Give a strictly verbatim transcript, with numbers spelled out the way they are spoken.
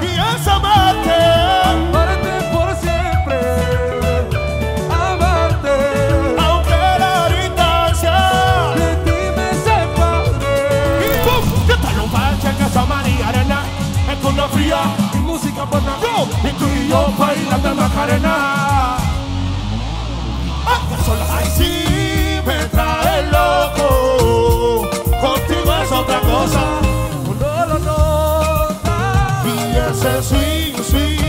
y es amarte, amarte por siempre, amarte, aunque la distancia de ti me separe. y pum, ¿qué tal un parche en esa María Arena? Es con una fría Y música buena, go, y tú y yo bailando en Macarena. Ah, sola ay sí me trae loco, contigo es otra cosa. no lo notas. Y ese swing, swing